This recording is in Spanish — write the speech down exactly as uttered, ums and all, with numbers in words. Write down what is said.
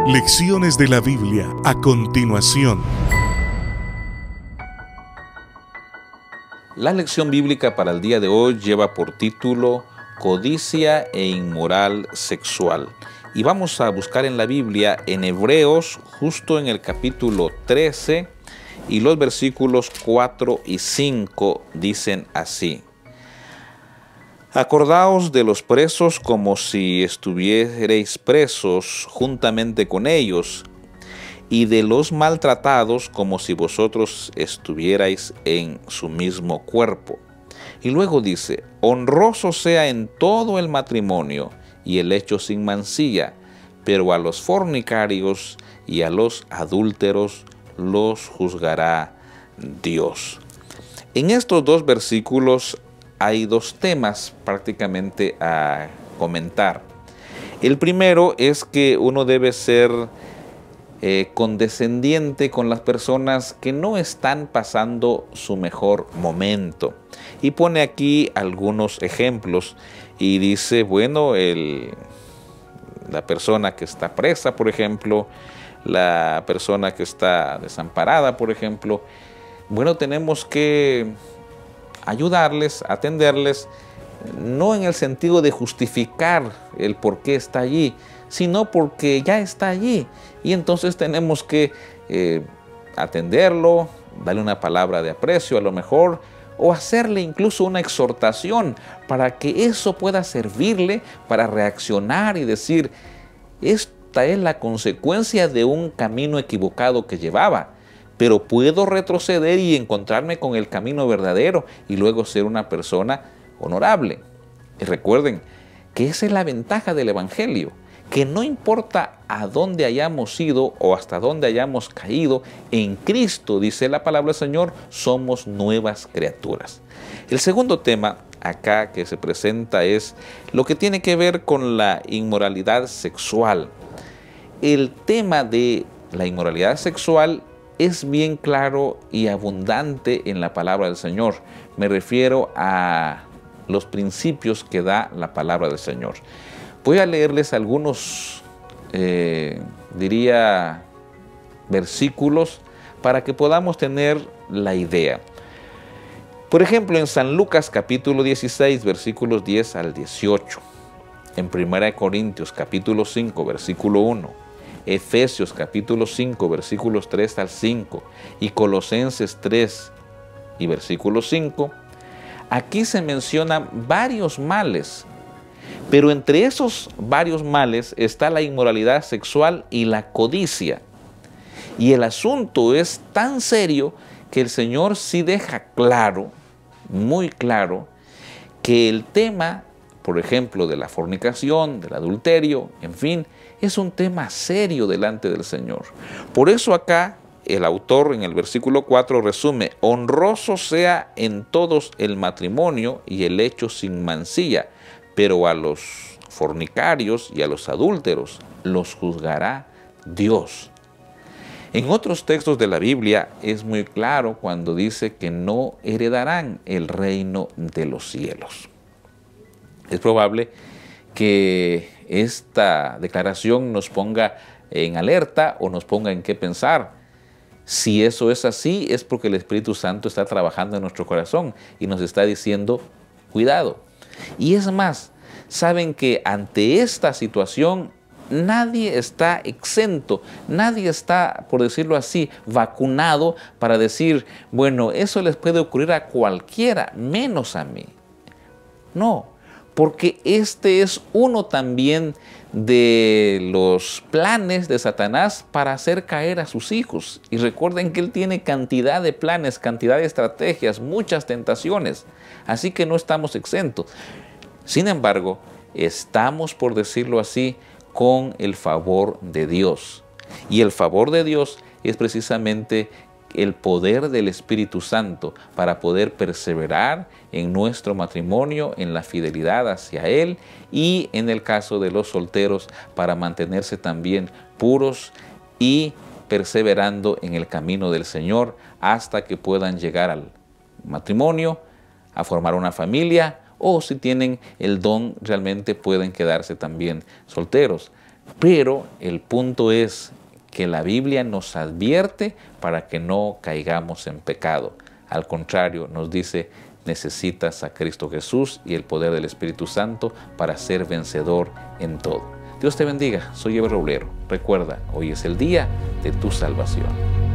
Lecciones de la Biblia a continuación. La lección bíblica para el día de hoy lleva por título Codicia e inmoral sexual. Y vamos a buscar en la Biblia, en Hebreos, justo en el capítulo trece, y los versículos cuatro y cinco dicen así: Acordaos de los presos como si estuvierais presos juntamente con ellos, y de los maltratados como si vosotros estuvierais en su mismo cuerpo. Y luego dice: honroso sea en todo el matrimonio y el hecho sin mancilla, pero a los fornicarios y a los adúlteros los juzgará Dios. En estos dos versículos hay dos temas prácticamente a comentar. El primero es que uno debe ser eh, condescendiente con las personas que no están pasando su mejor momento. Y pone aquí algunos ejemplos y dice, bueno, el, la persona que está presa, por ejemplo, la persona que está desamparada, por ejemplo, bueno, tenemos que ayudarles, atenderles, no en el sentido de justificar el por qué está allí, sino porque ya está allí. Y entonces tenemos que eh, atenderlo, darle una palabra de aprecio a lo mejor, o hacerle incluso una exhortación para que eso pueda servirle para reaccionar y decir, esta es la consecuencia de un camino equivocado que llevaba, pero puedo retroceder y encontrarme con el camino verdadero y luego ser una persona honorable. Y recuerden que esa es la ventaja del Evangelio, que no importa a dónde hayamos ido o hasta dónde hayamos caído, en Cristo, dice la palabra del Señor, somos nuevas criaturas. El segundo tema acá que se presenta es lo que tiene que ver con la inmoralidad sexual. El tema de la inmoralidad sexual es bien claro y abundante en la palabra del Señor. Me refiero a los principios que da la palabra del Señor. Voy a leerles algunos, eh, diría, versículos para que podamos tener la idea. Por ejemplo, en San Lucas capítulo dieciséis, versículos diez al dieciocho. En Primera de Corintios capítulo cinco, versículo uno. Efesios capítulo cinco, versículos tres al cinco, y Colosenses tres y versículo cinco, aquí se mencionan varios males, pero entre esos varios males está la inmoralidad sexual y la codicia. Y el asunto es tan serio que el Señor sí deja claro, muy claro, que el tema, por ejemplo, de la fornicación, del adulterio, en fin, es un tema serio delante del Señor. Por eso acá el autor en el versículo cuatro resume: honroso sea en todos el matrimonio y el hecho sin mancilla, pero a los fornicarios y a los adúlteros los juzgará Dios. En otros textos de la Biblia es muy claro cuando dice que no heredarán el reino de los cielos. Es probable que esta declaración nos ponga en alerta o nos ponga en qué pensar. Si eso es así, es porque el Espíritu Santo está trabajando en nuestro corazón y nos está diciendo, cuidado. Y es más, saben que ante esta situación nadie está exento, nadie está, por decirlo así, vacunado para decir, bueno, eso les puede ocurrir a cualquiera, menos a mí. No. Porque este es uno también de los planes de Satanás para hacer caer a sus hijos. Y recuerden que él tiene cantidad de planes, cantidad de estrategias, muchas tentaciones. Así que no estamos exentos. Sin embargo, estamos, por decirlo así, con el favor de Dios. Y el favor de Dios es precisamente el poder del Espíritu Santo para poder perseverar en nuestro matrimonio, en la fidelidad hacia Él, y en el caso de los solteros para mantenerse también puros y perseverando en el camino del Señor hasta que puedan llegar al matrimonio, a formar una familia, o si tienen el don realmente pueden quedarse también solteros. Pero el punto es que la Biblia nos advierte para que no caigamos en pecado. Al contrario, nos dice, necesitas a Cristo Jesús y el poder del Espíritu Santo para ser vencedor en todo. Dios te bendiga, soy Eber Roblero. Recuerda, hoy es el día de tu salvación.